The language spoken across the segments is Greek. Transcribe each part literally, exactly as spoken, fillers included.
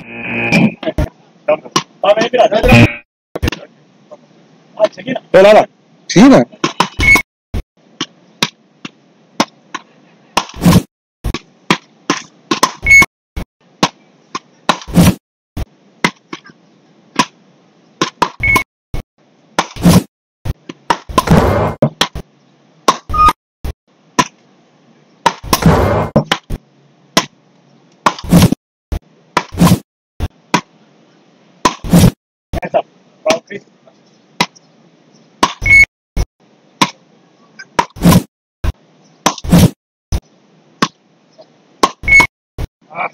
다음에 얘들아, 얘들아. 아, 책이나. 야, 나라. 지나. Hands up. Round three. 아,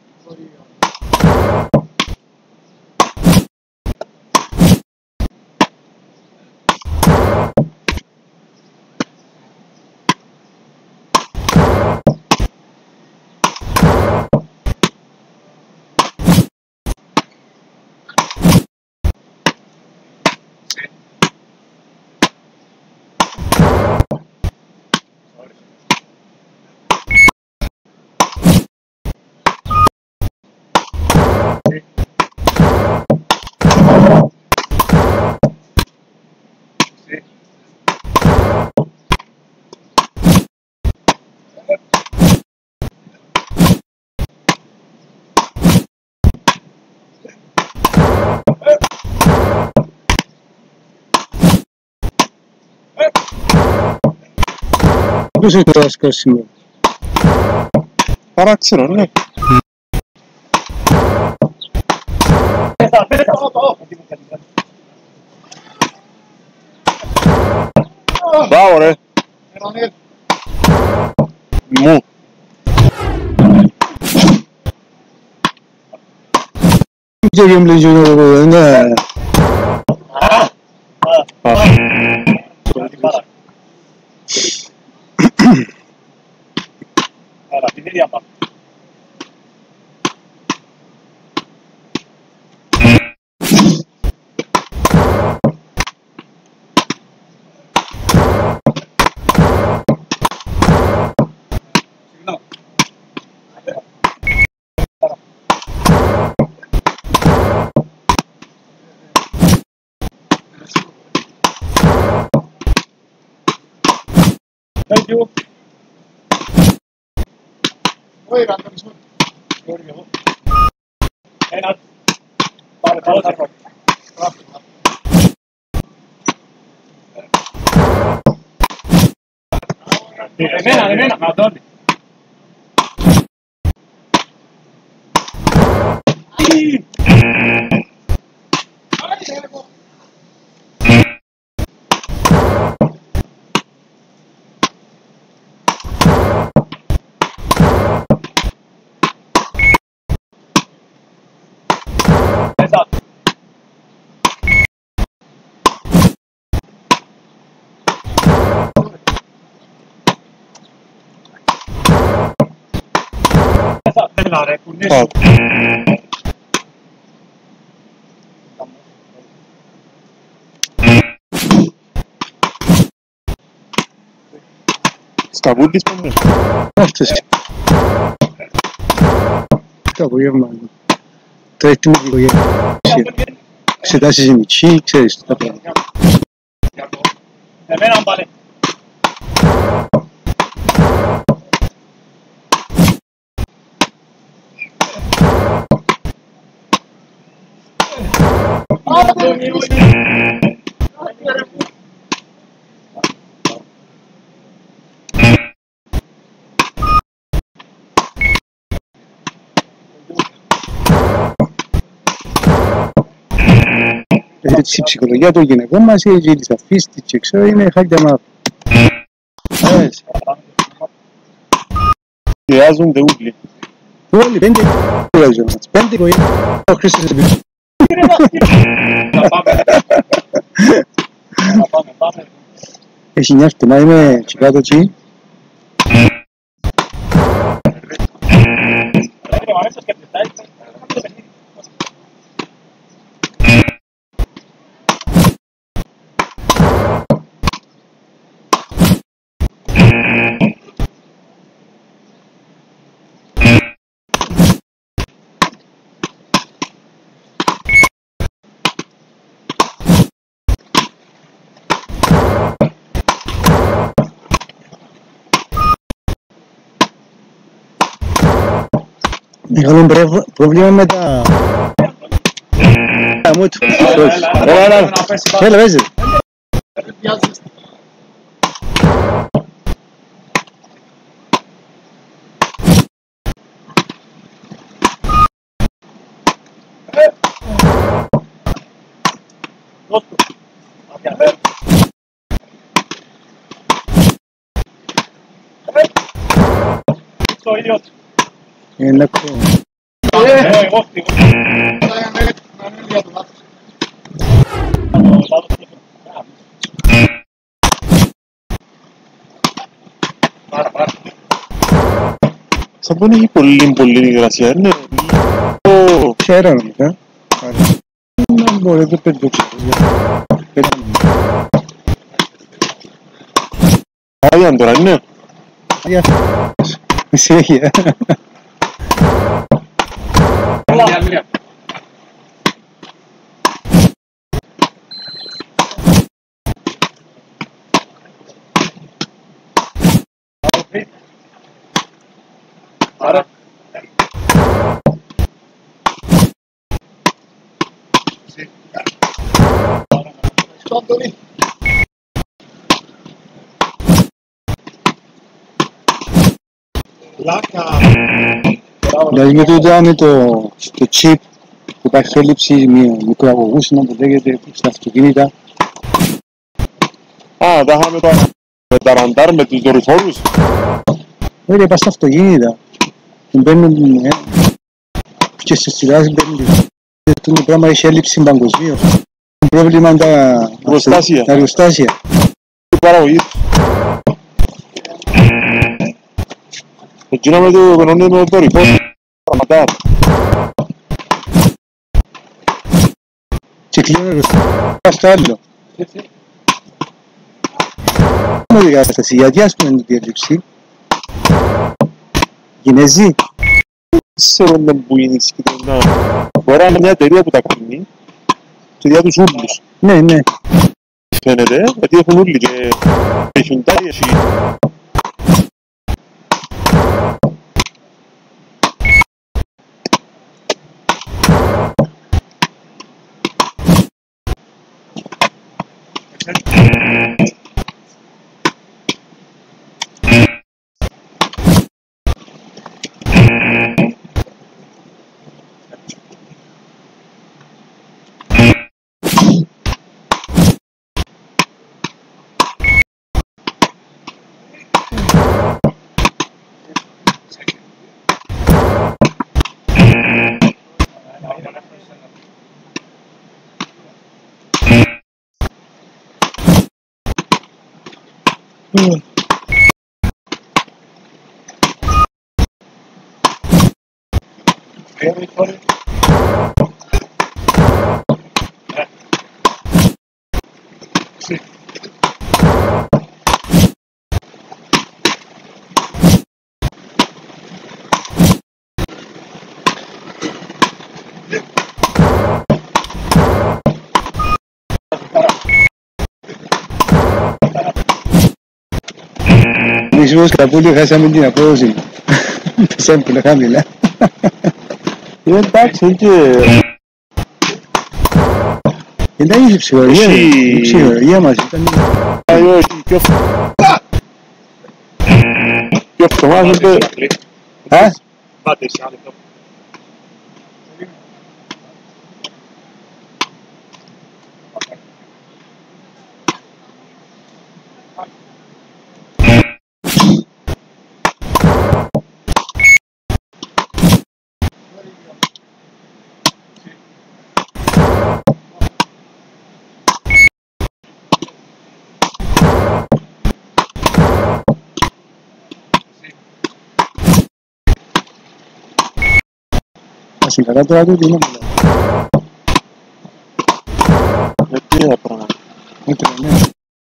무슨 들어왔을 것입니다. 파락칠하네. 됐어, 됐어. 또. 나오래. 무. 이재겸 리준으로 네. 아, 아, 아. 어디 봐라. 봐라, 비닐이 한 번. Thank you. Wait, I'm going to go to you. And I'll follow the color. Amen, amen. Now, don't. Hands up. Hands up. Nare, kunne. 아, Скабуль без помощи. Ortası. Tabii yapmadım. Tehdim bu yer. Se da sizin için şey işte. Amen, I'm balling. Έτσι ψυχολογία του γυναικών μας η ζηλισαφίστη και ξέρω είναι χάλια μάθη. Χρειάζονται ούλοι. Όλοι πέντε χρειαζόμαστε. Πέντε οικογένειες. Ο Χρήστος επί. Έχει νιώθει να είμαι κάτω εκεί. Είχαμε πρε- πρόβλημα με τα... τα μούτου. Έλα, έλα, έλα. Έλα, παίζε. Το ίδιο. Είναι εύκολο. Ε, εγώ φτύγω. Πάρα, πάρα. Σαν που είναι πολύ πολύ υγρασία, είναι λίγο... Ξέρω νομικά. Να μπορεί, δεν παίρνει το ξέρω. Άγιαν τώρα, είναι. Αγιά. Συνέχεια. Άρα. Αντώνη. Λάκα. Δηλαδή με το είδαμε το, το chip που υπάρχει έλλειψη μικροαγωγούσινων που λέγεται στα αυτοκίνητα. Α, τα είχαμε τώρα με τα ραντάρ, με τους δορυφόρους. Όχι, πας στα αυτοκίνητα. Μπαίνουν ε, και στις τηλεάσεις μπαίνουν. Αυτό το πράγμα έχει έλλειψη παγκοσμίως. Το πρόβλημα είναι τα Εργοστάσια. τα εργοστάσια. Η παραγωγή τους. Εκείνα με το πενώνει με το δορυφόρο. Ραντάρ. Και κλείνουν εργοστάσια. Πας στο άλλο. Είναι η κατάσταση. Γιατί ας πούμε την έλλειψη. Κινέζοι. Ξέρω που είναι η συγκεκριμένα. Μπορεί να είναι μια εταιρεία που τα κάνει και διά τους ούλους. Ναι, ναι. Φαίνεται, γιατί έχουν ούλοι και η Hyundai έχει. Εμείς ως Καπούλιο χάσαμε την απόδοση. Πέσαμε πολύ χαμηλά. Είναι εντάξει, είναι και... Εντάξει, η ψυχολογία, Εσύ- η ψυχολογία μας ήταν... Άι, όχι, πιο φ... Πιο φτωμάζονται... Α, Πάτε σε άλλο λεπτό. στην καλά τώρα του, τι είναι πολλά. Γιατί τα πράγματα. Μέτρα, ναι.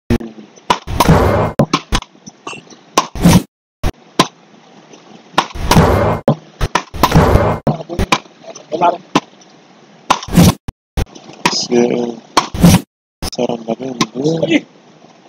Σε... σαράντα πέντε...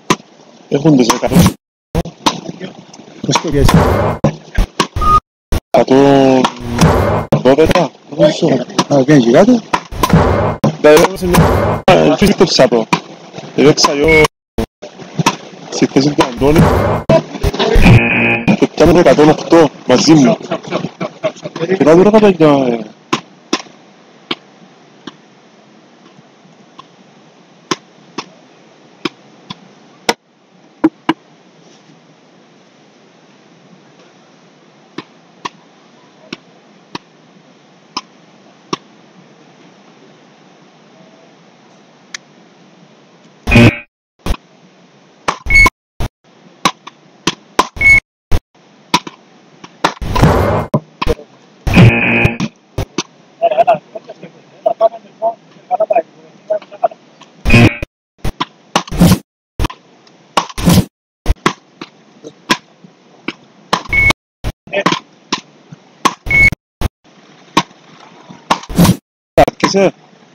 Έχουν τις δεκαετίες. Πώς το πιάσεις. εκατοδώδεκα. Πόσο, α, δεν γιγάτε. Δηλαδή, φύστεψα το. Έπαιξα εγώ στη θέση του Αντώνη και πιάνε το εκατόν οκτώ μαζί μου. Και να δω κατά για... Άρχισε.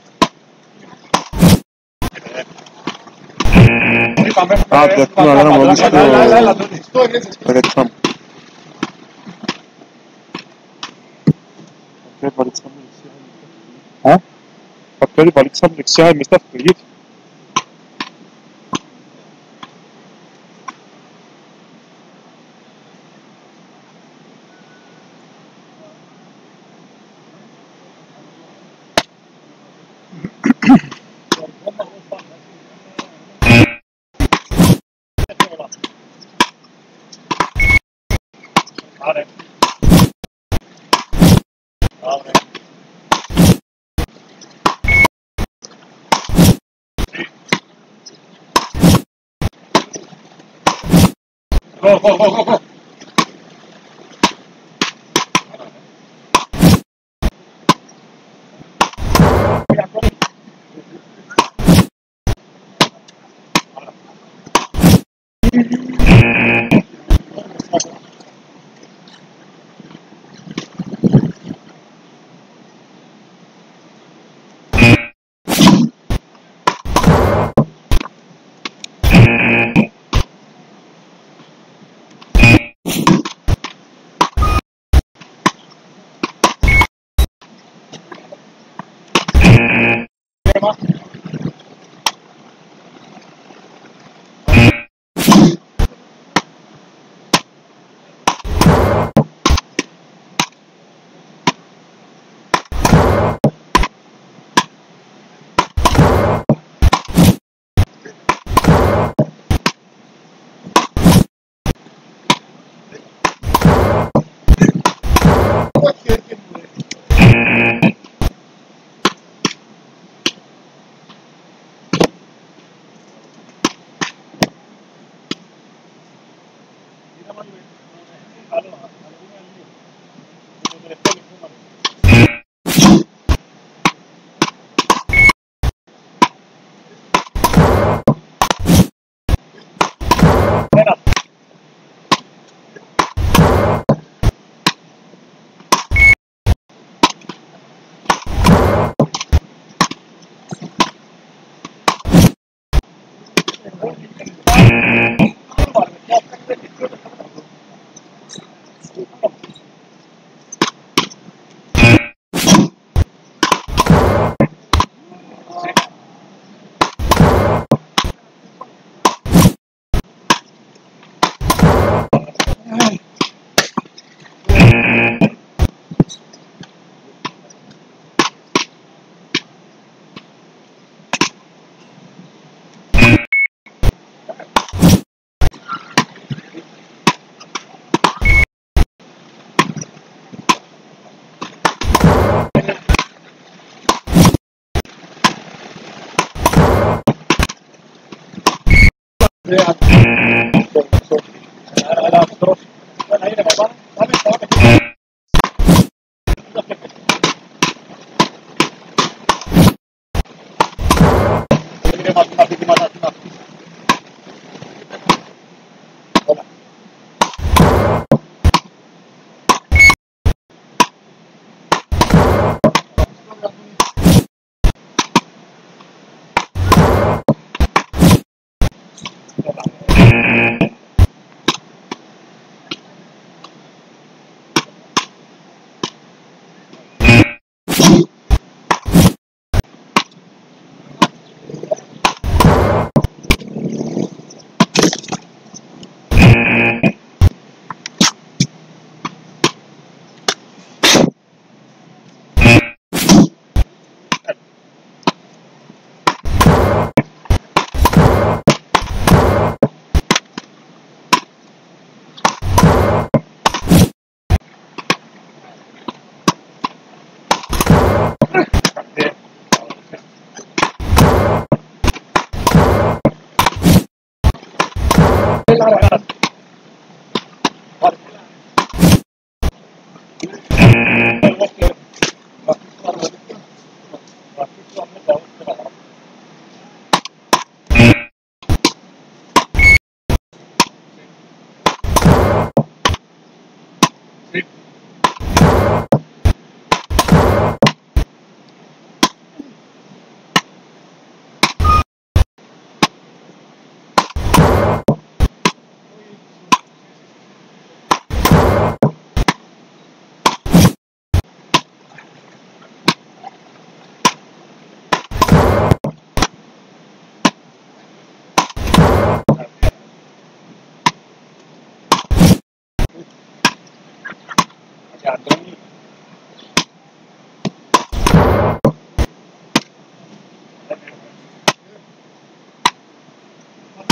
Α, πρέπει να κάνω μόλις το... το ρέτσμα μου. Α? Καπέλη βαλίξαμε δεξιά εμείς τα αυτοκίνητα. Άρα. Άρα. Go, go, go, go, go. Thank you.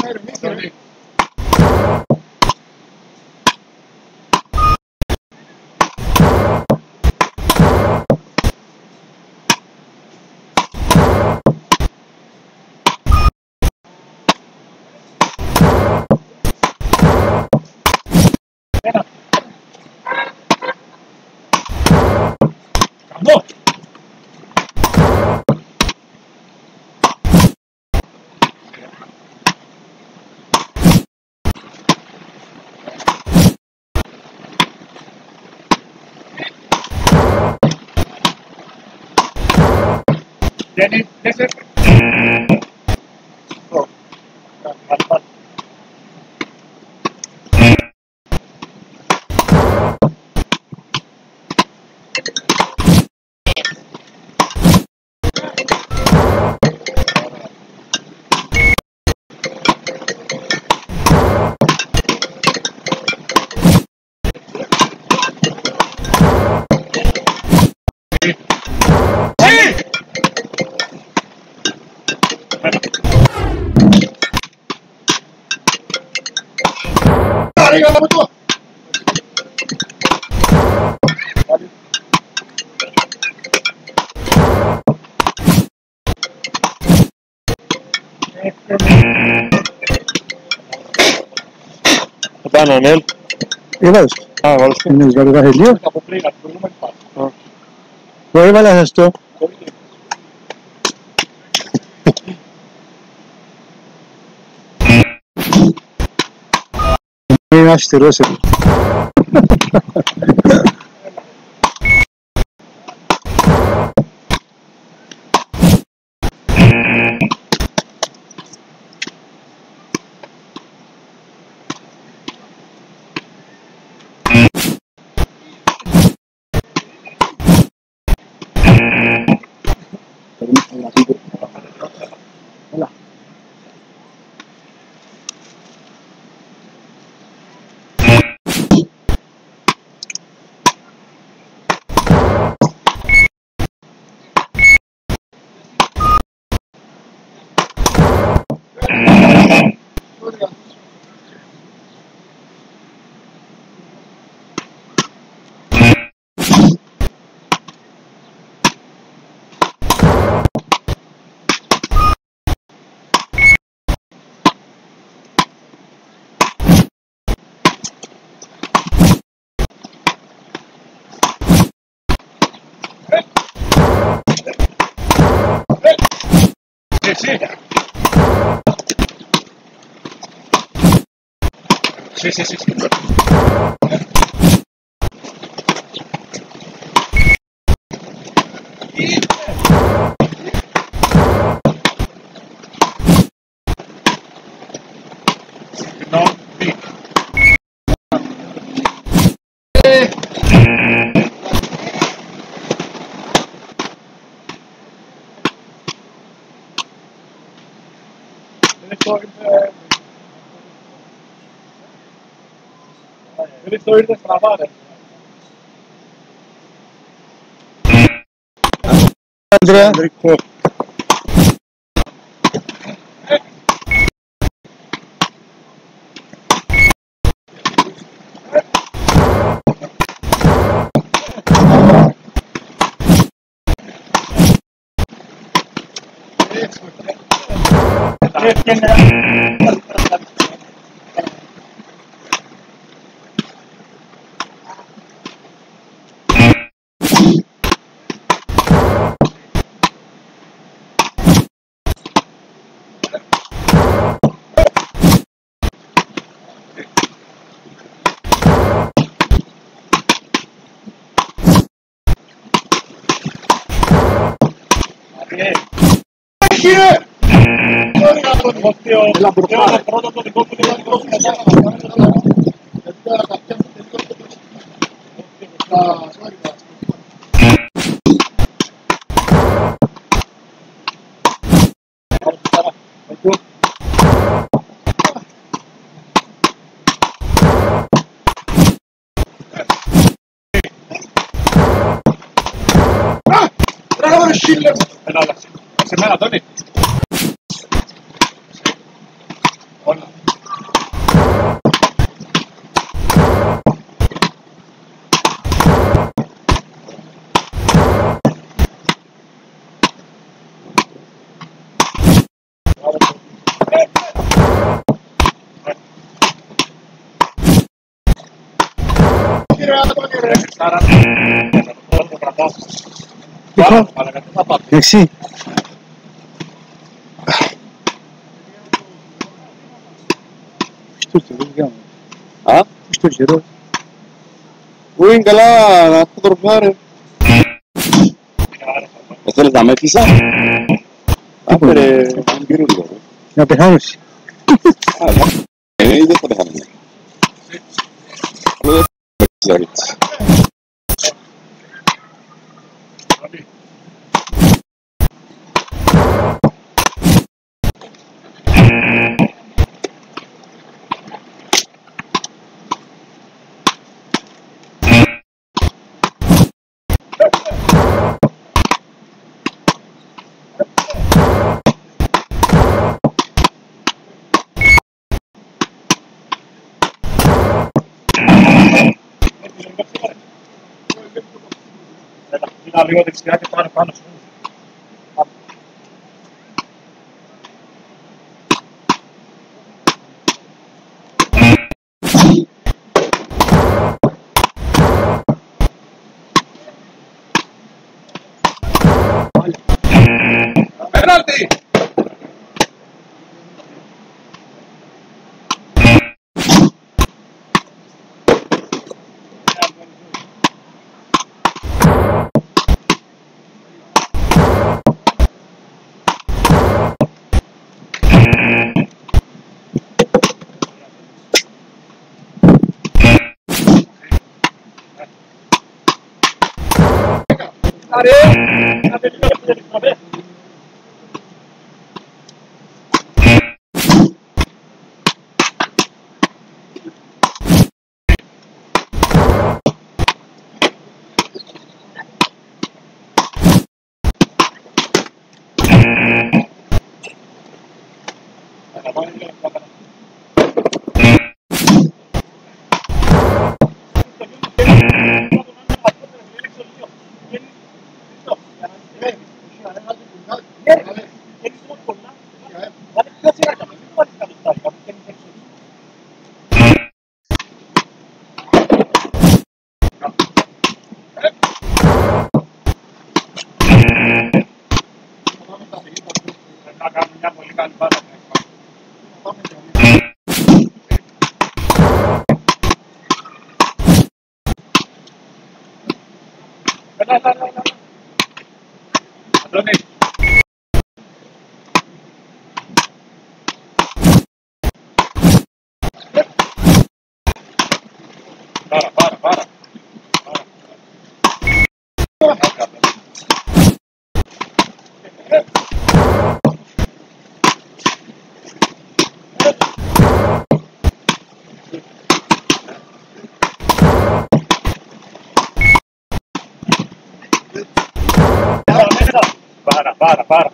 Αντώνη. Ένα. Καμπό. Jenny, ese. Oh. Vale, vale. Arriba la moto. Vale. Πάνω, Ανέλ. Έβαλες. Α, βάλεις το. Είναι σβαρδά χελίο. Από πριν, από προηγούμενη φάση. Το έβαλες αυτό. Είναι αστερός. Hola. Sí, sí, sí. Sí, sí, sí. No, sí. Devo ir de trabare. Andrea. Enrico. La portada. Σε μένα, Τόνι. Όλα. Εντάξει. Στο καιρό, Α, στο καιρό. πού είναι καλά να το τροφάρε. Δεν θέλεις να με έφυσα. Άντε ρε, δεν πήρω λίγο. Να πεθάνεις. Αλλά, ε, δεν θα πεθάνω. Αλλά δεν θα πεθάνω έτσι. Κοίτα λίγο δεξιά και πάρε πάνω σου. Πέναλτι! Para, para, para. Para, para, para.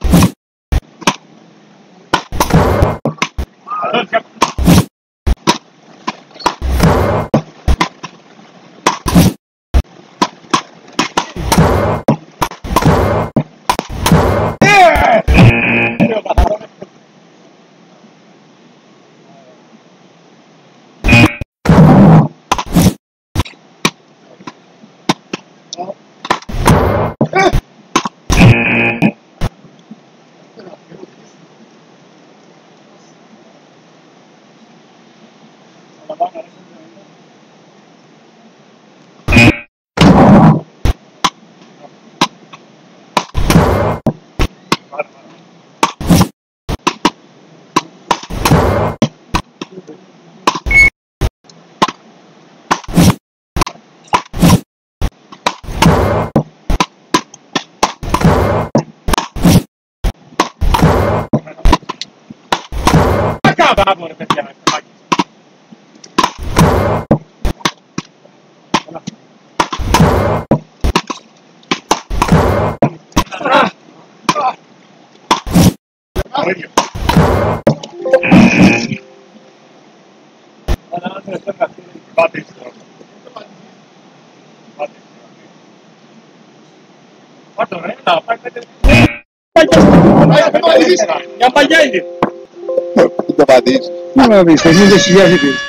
Acabava, né, παιδιά. Για παλιά είναι. Δεν το πατήσεις. Να βρεις, πενήντα χιλιάδες